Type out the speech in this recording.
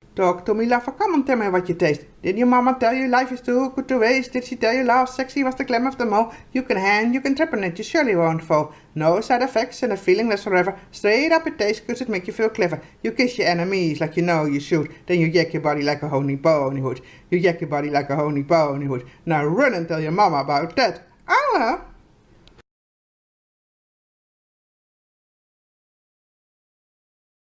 Talk to me, lover, come and tell me what you taste. Did your mama tell you life is too good to waste? Did she tell you love sexy was the glam of them all? You can hang, you can trip on it, you surely won't fall. No side effects and a feeling lasts forever. Straight up it tastes cause it make you feel clever. You kiss your enemies like you know you should. Then you yak your body like a honey pony hood. You yak your body like a honey pony hood. Now run and tell your mama about that. Allah!